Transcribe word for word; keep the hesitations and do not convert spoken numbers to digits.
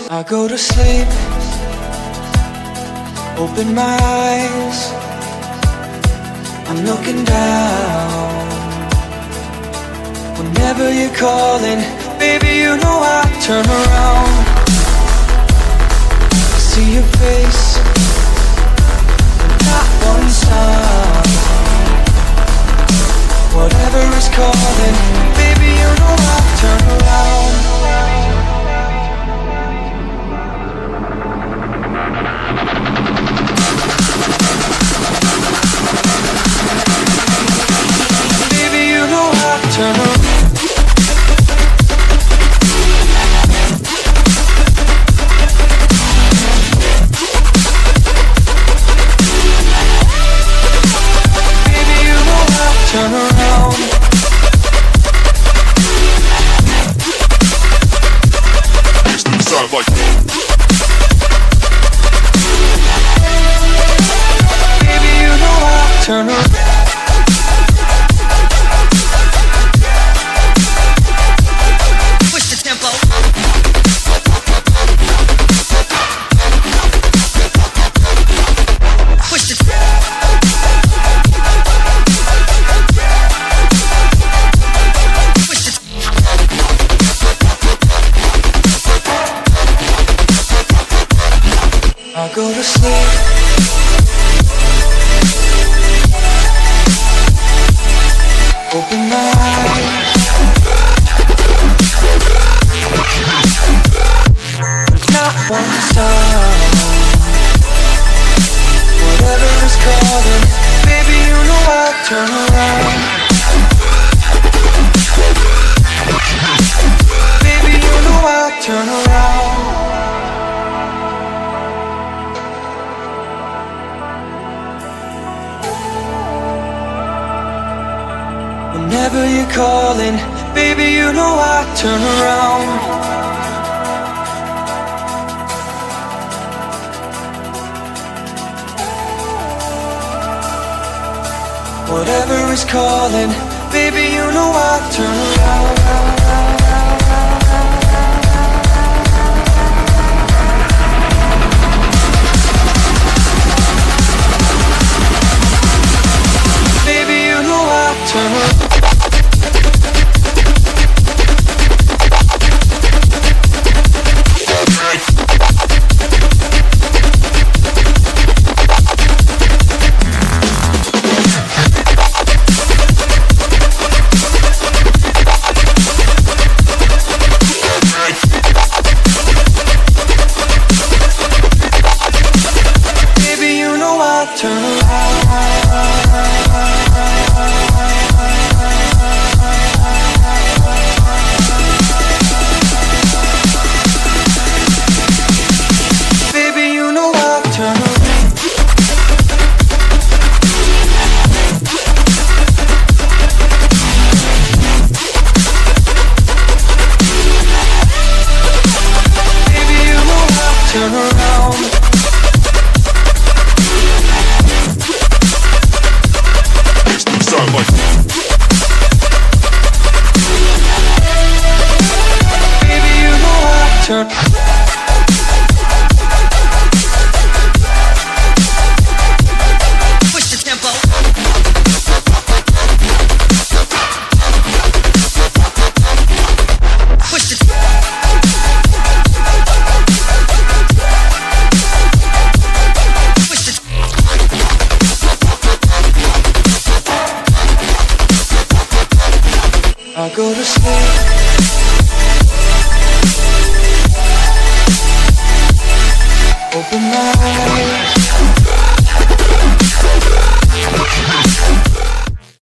I go to sleep, open my eyes, I'm looking down. Whenever you're calling, baby, you know I turn around. I see your face, not one sound. Whatever is calling, baby, you know I turn around. Baby, you know I turn around. Turn around. Sound like baby, you know I turn around. Push the tempo. Push the tempo. I go to sleep, open my eyes, not one sound. Whatever is calling, baby, you know I turn around. Baby, you know I turn around. Whenever you're calling, baby, you know I turn around. Whatever is calling, baby, you know I turn around. Baby, you know I turn around. Turn around. Sound like baby, you know I turn. Push the tempo. Push the tempo. I go to sleep, open my eyes.